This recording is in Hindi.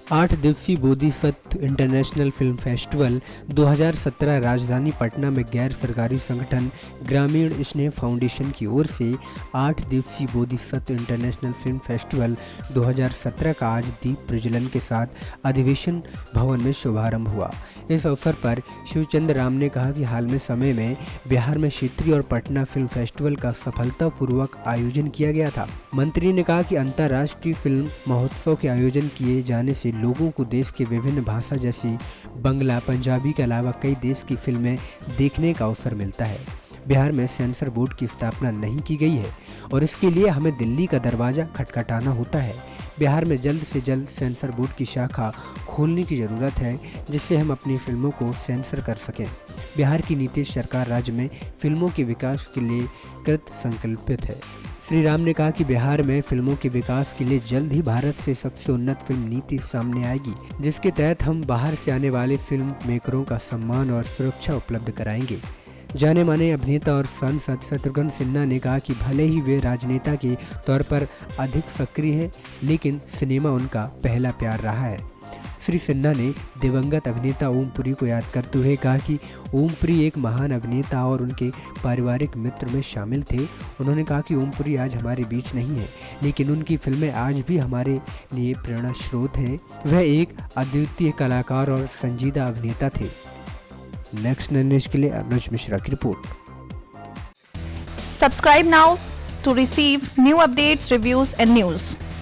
8 दिवसीय बोधिसत्व इंटरनेशनल फिल्म फेस्टिवल 2017 राजधानी पटना में गैर सरकारी संगठन ग्रामीण स्नेह फाउंडेशन की ओर से 8 दिवसीय बोधिसत्व इंटरनेशनल फिल्म फेस्टिवल 2017 का आज दीप प्रज्वलन के साथ अधिवेशन भवन में शुभारंभ हुआ। इस अवसर पर शिवचंद्र राम ने कहा कि हाल में समय में बिहार में क्षेत्रीय और पटना फिल्म फेस्टिवल का सफलतापूर्वक आयोजन किया गया था। मंत्री ने कहा कि अंतर्राष्ट्रीय फिल्म महोत्सव के आयोजन किए जाने से लोगों को देश के विभिन्न भाषा जैसी बंगला, पंजाबी के अलावा कई देश की फिल्में देखने का अवसर मिलता है। बिहार में सेंसर बोर्ड की स्थापना नहीं की गई है और इसके लिए हमें दिल्ली का दरवाज़ा खटखटाना होता है। बिहार में जल्द से जल्द सेंसर बोर्ड की शाखा खोलने की ज़रूरत है जिससे हम अपनी फिल्मों को सेंसर कर सकें। बिहार की नीतीश सरकार राज्य में फिल्मों के विकास के लिए कृत संकल्पित है। श्री राम ने कहा कि बिहार में फिल्मों के विकास के लिए जल्द ही भारत से सबसे उन्नत फिल्म नीति सामने आएगी, जिसके तहत हम बाहर से आने वाले फिल्म मेकरों का सम्मान और सुरक्षा उपलब्ध कराएंगे। जाने माने अभिनेता और सांसद शत्रुघ्न सिन्हा ने कहा कि भले ही वे राजनेता के तौर पर अधिक सक्रिय हैं, लेकिन सिनेमा उनका पहला प्यार रहा है। श्री सिन्हा ने दिवंगत अभिनेता ओमपुरी को याद करते हुए कहा कि ओमपुरी एक महान अभिनेता और उनके पारिवारिक मित्र में शामिल थे। उन्होंने कहा कि ओमपुरी आज हमारे बीच नहीं है, लेकिन उनकी फिल्में आज भी हमारे लिए प्रेरणा स्रोत हैं। वह एक अद्वितीय कलाकार और संजीदा अभिनेता थे। नेक्स्ट न्यूज के लिए अनुज मिश्रा की रिपोर्ट। Subscribe now to receive new updates, reviews and news.